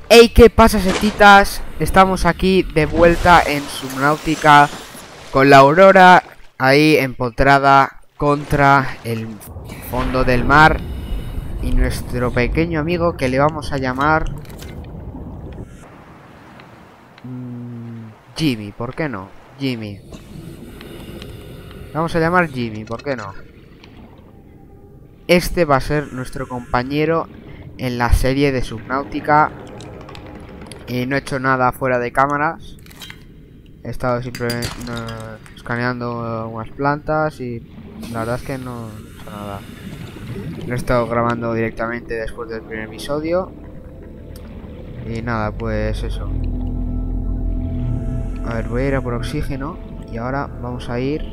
Hey, ¿qué pasa, setitas? Estamos aquí de vuelta en Subnautica con la Aurora ahí empotrada contra el fondo del mar y nuestro pequeño amigo que le vamos a llamar Jimmy, ¿por qué no? Jimmy. Vamos a llamar Jimmy, ¿por qué no? Este va a ser nuestro compañero en la serie de Subnautica. Y no he hecho nada fuera de cámaras. He estado simplemente escaneando unas plantas y la verdad es que no he hecho nada. Lo he estado grabando directamente después del primer episodio. Y nada, pues eso. A ver, voy a ir a por oxígeno. Y ahora vamos a ir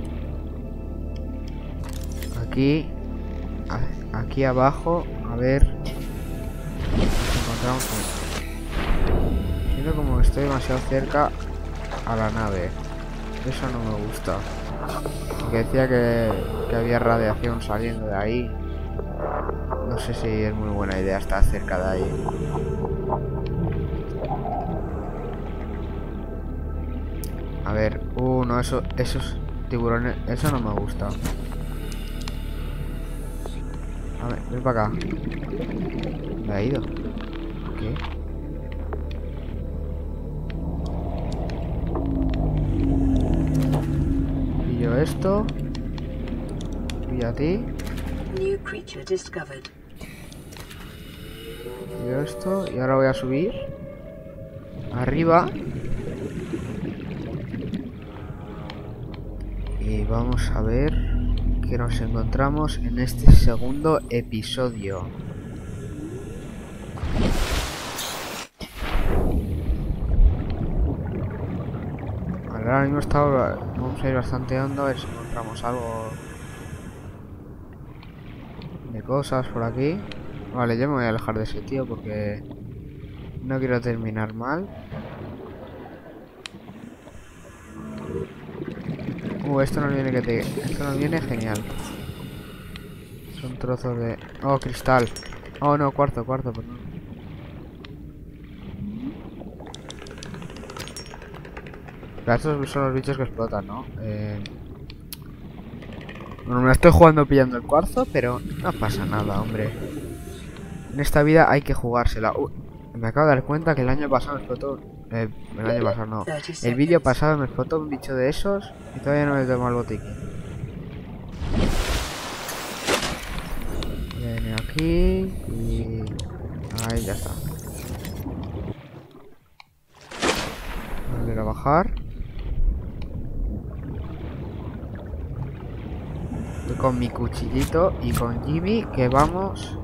aquí abajo. A ver si encontramos un... Siento como que estoy demasiado cerca a la nave. Eso no me gusta. Porque decía que había radiación saliendo de ahí. No sé si es muy buena idea estar cerca de ahí. A ver, no, esos tiburones, eso no me gusta. A ver, ven para acá. ¿Me ha ido? ¿Qué? Pillo esto. Pillo a ti. Pillo esto. Y ahora voy a subir arriba. Y vamos a ver qué nos encontramos en este segundo episodio. Ahora mismo vamos a ir bastante hondo a ver si encontramos algo de cosas por aquí. Vale, yo me voy a alejar de ese tío porque no quiero terminar mal. Esto nos viene genial. Son trozos de... Oh, cristal. Oh, no, cuarzo, perdón. Pero estos son los bichos que explotan, ¿no? Bueno, me la estoy jugando pillando el cuarzo, pero no pasa nada, hombre. En esta vida hay que jugársela. Me acabo de dar cuenta que el año pasado me explotó... el año pasado no. El vídeo pasado me explotó un bicho de esos y todavía no me tomo el botiquín. Viene aquí y... ahí ya está. Volver a bajar. Estoy con mi cuchillito y con Jimmy que vamos...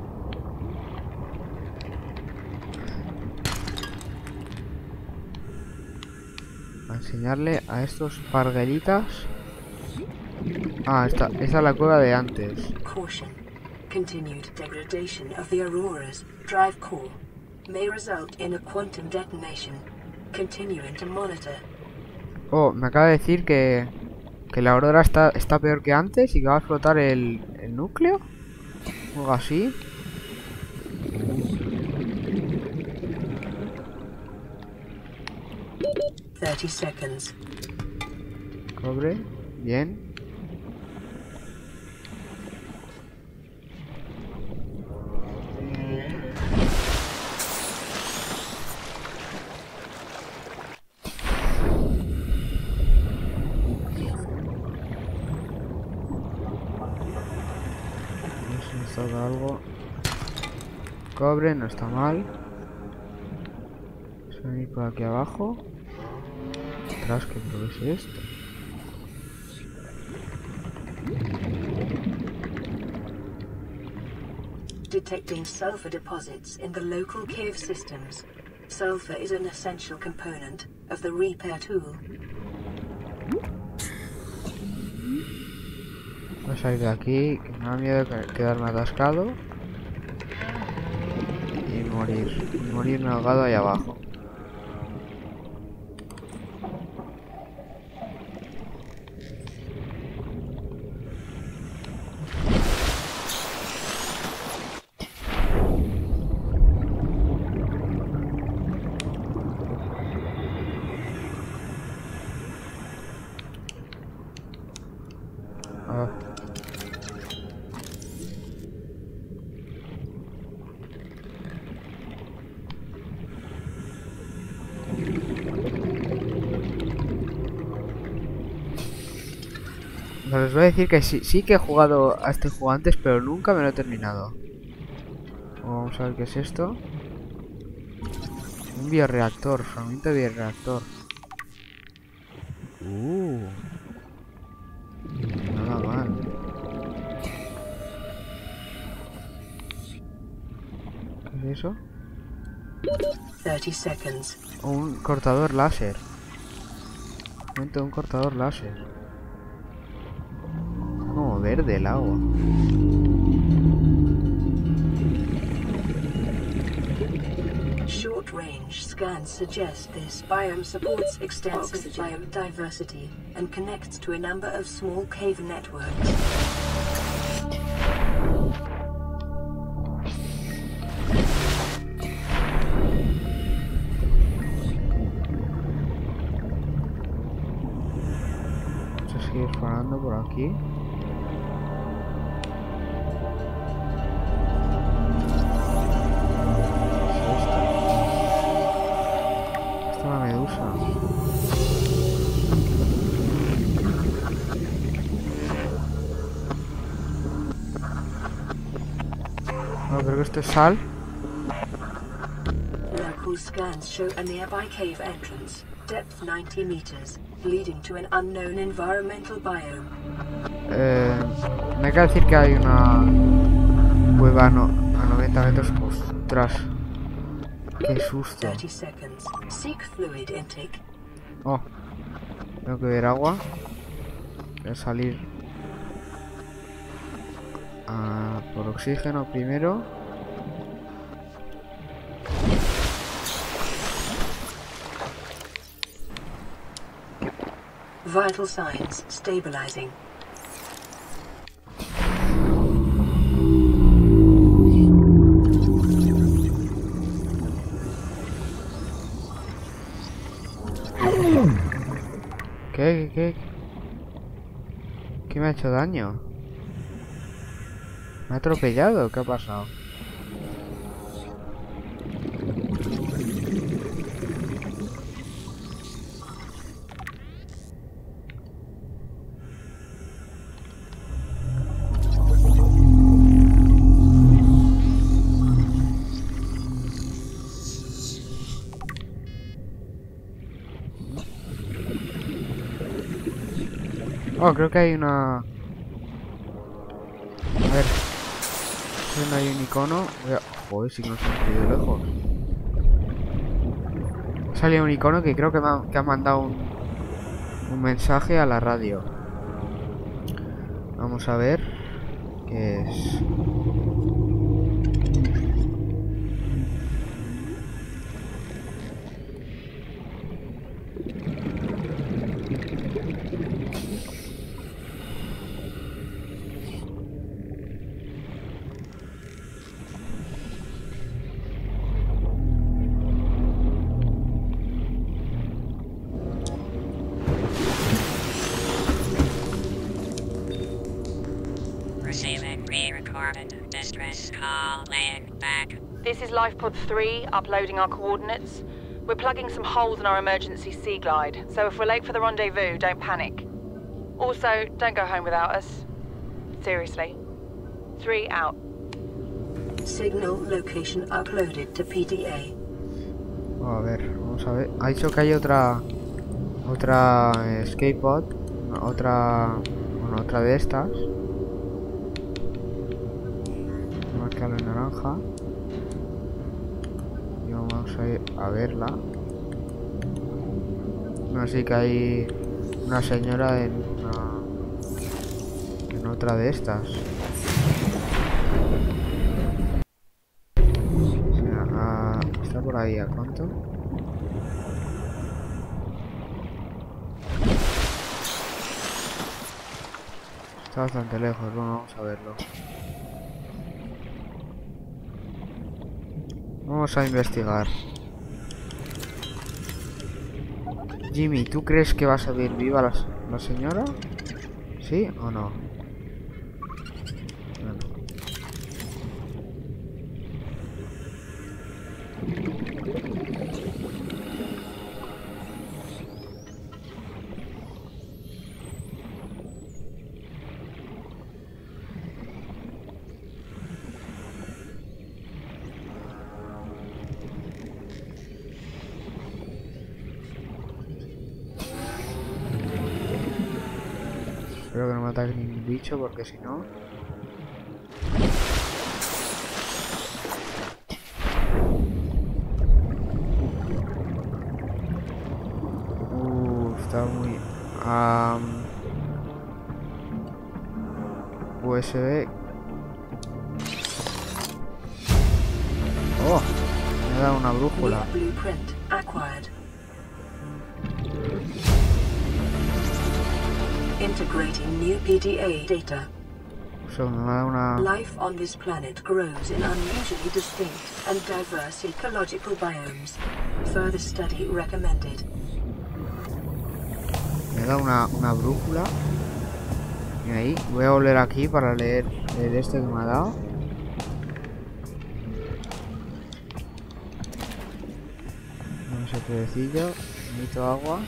a enseñarle a estos parguelitas. Ah, esta es la cueva de antes. Continued degradation of the Aurora's drive core may result in a quantum detonation. Continuing to monitor. Oh, me acaba de decir que la Aurora está peor que antes y que va a explotar el núcleo. O algo así. 30 seconds. Cobre, bien. Algo. Cobre, no está mal. Vamos a venir por aquí abajo. Atrás, ¿qué es esto? Detecting sulfur deposits in the local cave systems. Sulfur is an essential component of the repair tool. Voy a salir de aquí, que me da miedo quedarme atascado y morirme ahogado ahí abajo. Ah. Pero les voy a decir que sí que he jugado a este juego antes, pero nunca me lo he terminado. Vamos a ver qué es esto. Un bioreactor, fragmento de bioreactor. Nada mal. ¿Qué es eso? 30 seconds. Un cortador láser. Fragmento de un cortador láser. Como verde el agua. Short-range scans suggest this biome supports extensive biodiversity and connects to a number of small cave networks. Vamos a seguir explorando por aquí. Una medusa. No, creo que esto es sal. Local scans show a nearby cave entrance, depth 90 meters, leading to an unknown environmental biome. Me acaba de decir que hay una cueva a 90 metros. Ostras. Qué susto. 30 seconds. Seek fluid intake. Oh, tengo que beber agua. Voy a salir por oxígeno primero. Vital signs stabilizing. ¿Qué me ha hecho daño? ¿Me ha atropellado? ¿Qué ha pasado? Oh, creo que hay una... A ver. No hay un icono. Joder, sí que nos hemos ido lejos. Sale un icono que creo que ha mandado un mensaje a la radio. Vamos a ver qué es. Receiving pre-recorded distress call laying back. This is LifePod 3, uploading our coordinates. We're plugging some holes in our emergency sea glide, so if we're late for the rendezvous, don't panic. Also, don't go home without us. Seriously. 3 out. Signal location uploaded to PDA. A ver, vamos a ver. Ha dicho que hay otra skateboard, otra de estas. Marcarlo en naranja. Y vamos a ir a verla. Así que hay una señora en otra de estas. O sea, está por ahí, ¿a cuánto? Está bastante lejos, bueno, vamos a verlo. Vamos a investigar. Jimmy, ¿tú crees que va a salir viva la señora? ¿Sí o no? Espero que no me ataque ningún bicho porque si no... Está muy... USB. Oh, me ha dado una brújula. Blueprint acquired. Integrating new PDA data. Me ha dado una... Life on this planet grows in unusually distinct and diverse ecological biomes. Further study recommended. Me da una brújula. Y ahí, voy a volver aquí para leer el este que me ha dado. No sé qué decillo. Necesito agua.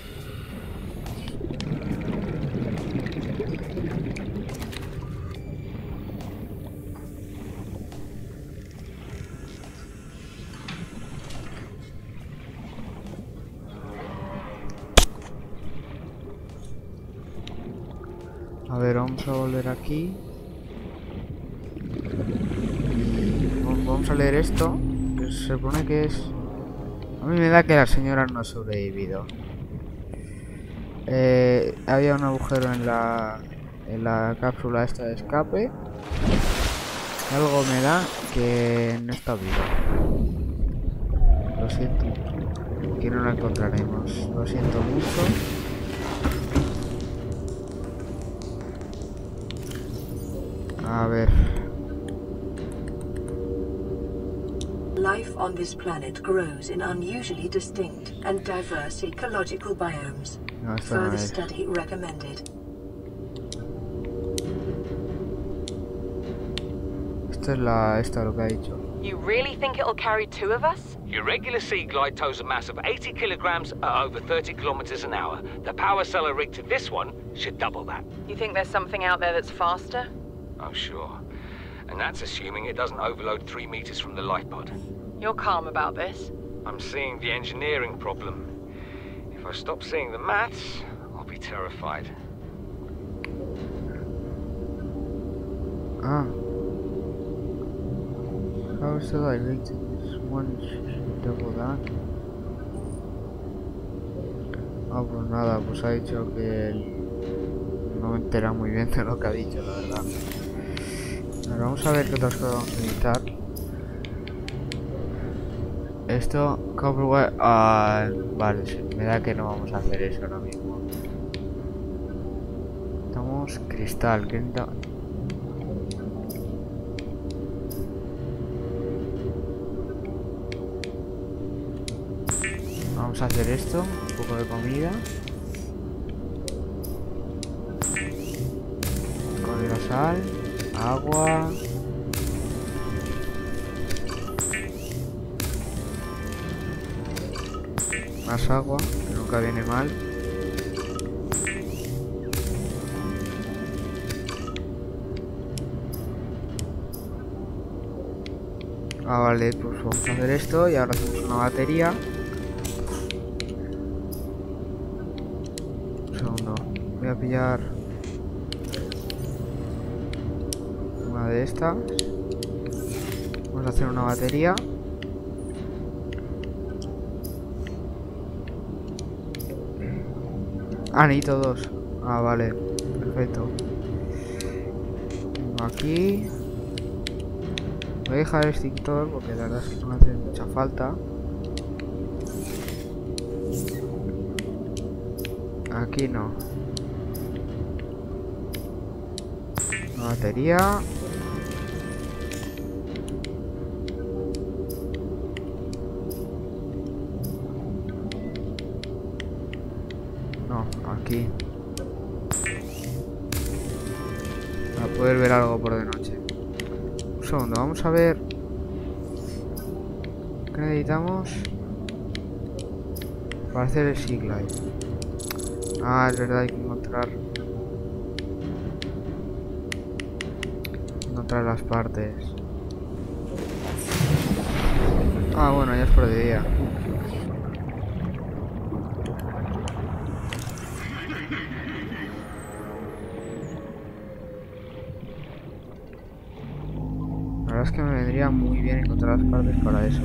A ver, vamos a volver aquí. Vamos a leer esto. Que se supone que es... A mí me da que la señora no ha sobrevivido. Había un agujero en la cápsula esta de escape. Algo me da que no está viva. Lo siento. Que no la encontraremos. Lo siento mucho. A ver. Life on this planet grows in unusually distinct and diverse ecological biomes. No, esta no Further es. study recommended. Esta lo que ha dicho. You really think it'll carry two of us? Your regular Sea Glide tows a mass of 80 kilograms at over 30 kilometers an hour. The power cellar rig to this one should double that. You think there's something out there that's faster? Oh, sure. And that's assuming it doesn't overload 3 meters from the life pod. You're calm about this. I'm seeing the engineering problem. If I stop seeing the maths, I'll be terrified. Ah. How is the light rated? This one should double that. Ah, pues nada, pues ha dicho que no me entera muy bien de lo que ha dicho, la verdad. Ahora vamos a ver qué otras cosas vamos a necesitar. Esto, Copperware. Vale, sí, me da que no vamos a hacer eso ahora mismo. Estamos cristal, ¿qué necesitamos? Vamos a hacer esto, un poco de comida. Con la sal, agua. Más agua, que nunca viene mal. Ah, vale, pues vamos a hacer esto y ahora hacemos una batería. Un segundo, voy a pillar una de estas. Vamos a hacer una batería. Ah, necesito dos. Ah, vale, perfecto. Tengo aquí. Voy a dejar el extintor porque la verdad es que no me hace mucha falta. Aquí no. Una batería. No, aquí. Para poder ver algo por de noche. Un segundo, vamos a ver qué necesitamos para hacer el Sea Glide. Ah, es verdad, hay que encontrar las partes. Ah, bueno, ya es por de día. es que me vendría muy bien encontrar las partes para eso.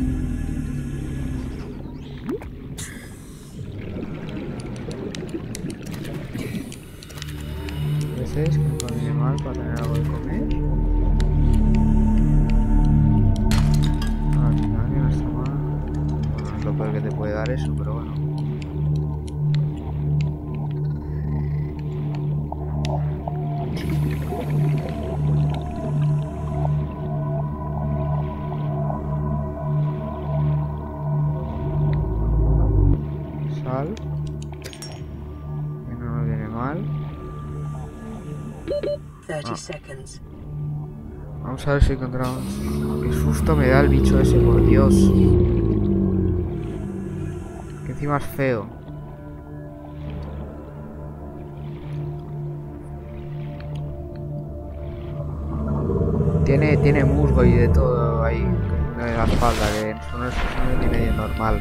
A veces que me viene mal para tener algo de comer. Al final no está mal. Bueno, es lo peor que te puede dar eso, pero bueno. Sal. Que no nos viene mal. 30 seconds. Vamos a ver si encontramos. Qué susto me da el bicho ese, por Dios. Que encima es feo. Tiene musgo y de todo ahí en la espalda, que eso no es ni medio normal.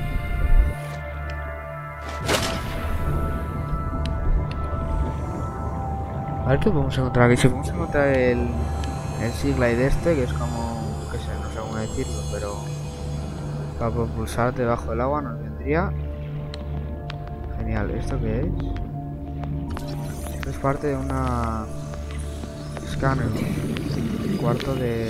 A ver qué podemos encontrar aquí. Si podemos encontrar el Seaglide este, que es como, qué sé, no sé cómo decirlo, pero para propulsar debajo del agua nos vendría genial. ¿Esto qué es? Esto es parte de una escáner, un cuarto de...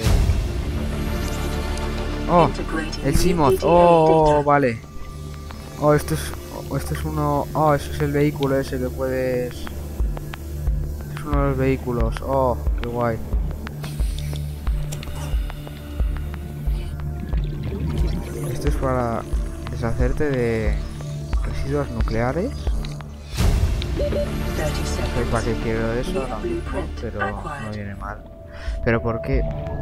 Oh, el Seamoth. Oh, vale. Oh, esto es uno. Oh, eso es el vehículo ese que puedes. Es uno de los vehículos. Oh, qué guay. Esto es para deshacerte de residuos nucleares. No sé para qué quiero eso ahora mismo, pero no viene mal. ¿Pero por qué?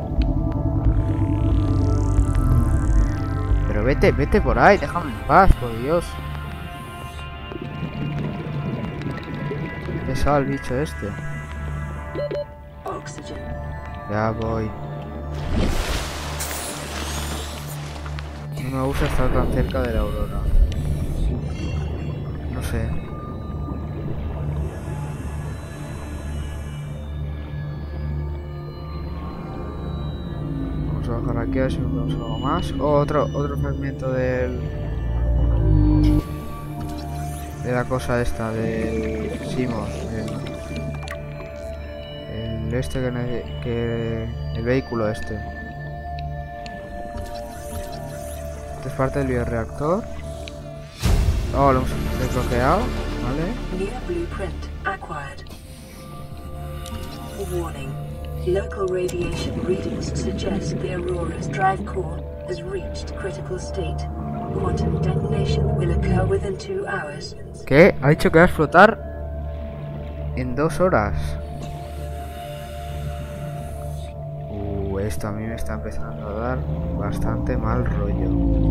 Pero vete por ahí, déjame en paz, por Dios. Pesado el bicho este. Ya voy. No me gusta estar tan cerca de la aurora. No sé. Vamos a bajar aquí a ver si vemos algo más. Oh, otro fragmento de la cosa esta, del Seamoth. El vehículo este. Esta es parte del bioreactor. Oh, lo hemos desbloqueado, ¿vale? New blueprint acquired. Warning. Local radiation readings suggest the Aurora's drive core has reached critical state. Quantum detonation will occur within 2 hours. ¿Qué? Ha dicho que va a explotar en 2 horas. Esto a mí me está empezando a dar bastante mal rollo.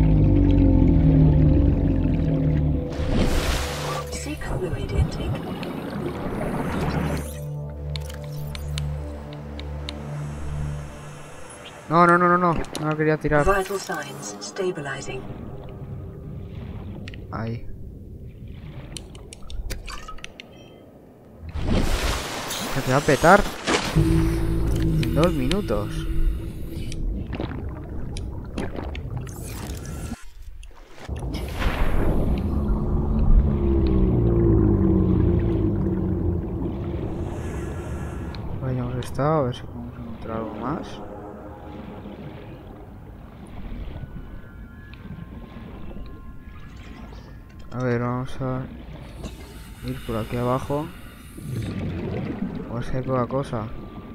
Seek fluid intake. No lo quería tirar. Vital signs stabilizing. Ahí. Se va a petar en 2 minutos. Vayamos a ver si podemos encontrar algo más. A ver, vamos a ir por aquí abajo. O sea, hay poca cosa.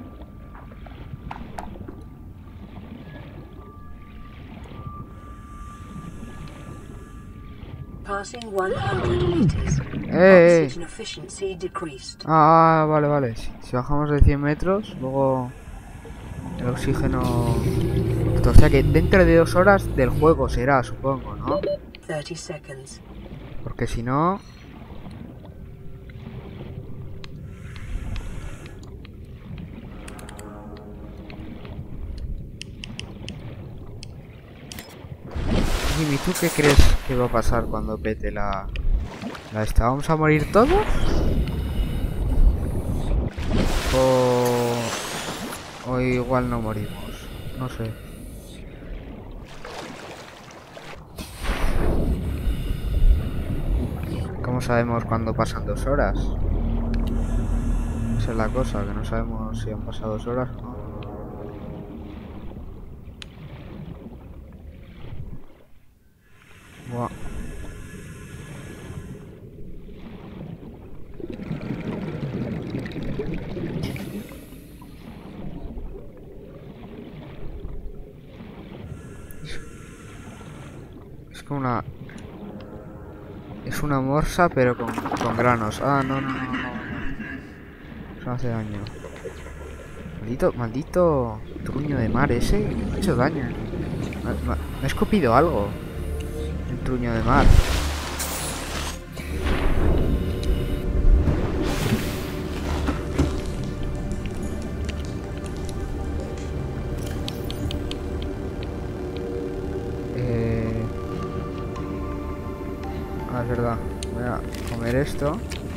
Passing 100 meters. Oxygen efficiency decreased. Vale. Si bajamos de 100 metros, luego el oxígeno... O sea que dentro de 2 horas del juego será, supongo, ¿no? 30 seconds. Porque si no... Jimmy, ¿tú qué crees que va a pasar cuando pete la esta? ¿Vamos a morir todos? O igual no morimos. No sé. ¿Cómo sabemos cuándo pasan 2 horas? Esa es la cosa, que no sabemos si han pasado 2 horas o no. Buah. Es como una... Es una morsa, pero con granos. Ah, no. Eso hace daño. Maldito truño de mar ese. Me ha hecho daño. Me ha escupido algo. El truño de mar. Ah, es verdad. Voy a comer esto.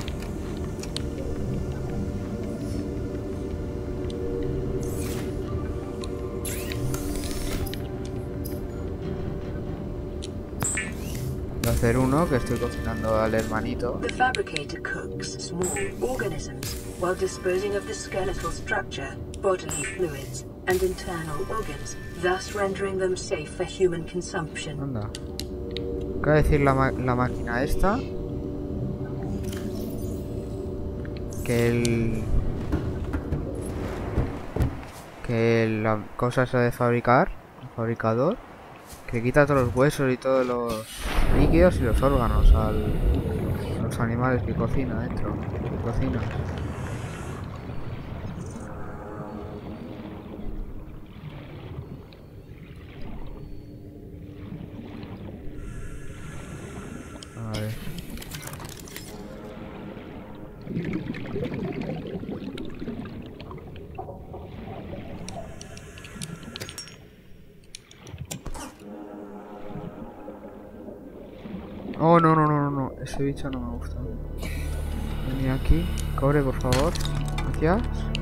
Voy a hacer uno que estoy cocinando al hermanito. The fabricator cooks small organisms while disposing of the skeletal structure, bodily fluids, and internal organs, thus rendering them safe for human consumption. Anda. ¿Qué va a decir la máquina esta? Que la cosa esa de fabricar, el fabricador, que quita todos los huesos y todos los líquidos y los órganos a los animales que cocina dentro. Que cocina. A ver. Oh, no. Ese bicho no me gusta. Vení aquí. Cobre, por favor. Gracias.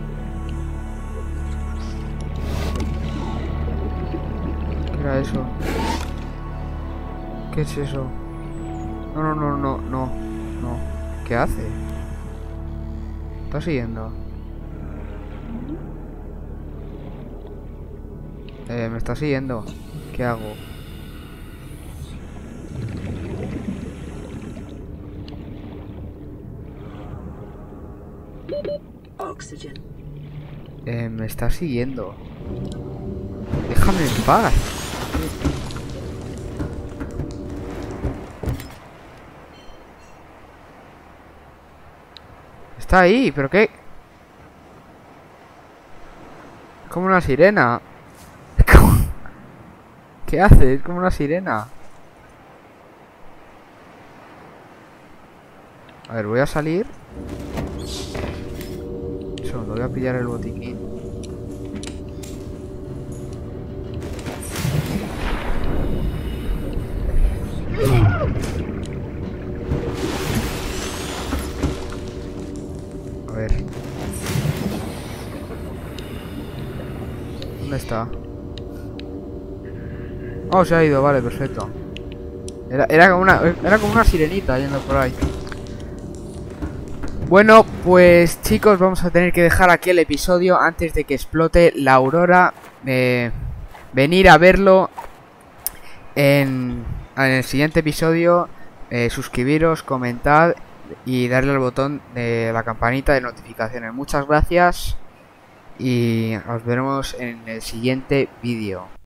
¿Qué era eso? ¿Qué es eso? No. ¿Qué hace? ¿Está siguiendo? Me está siguiendo. ¿Qué hago? Oxygen. Me está siguiendo. Déjame en paz. Está ahí, pero qué. Como una sirena. ¿Qué hace? Es como una sirena. A ver, voy a salir. Voy a pillar el botiquín. A ver. ¿Dónde está? Oh, se ha ido, vale, perfecto. Era como una sirenita yendo por ahí. Bueno, pues chicos, vamos a tener que dejar aquí el episodio antes de que explote la aurora. Venir a verlo en el siguiente episodio. Suscribiros, comentad y darle al botón de la campanita de notificaciones. Muchas gracias y nos veremos en el siguiente vídeo.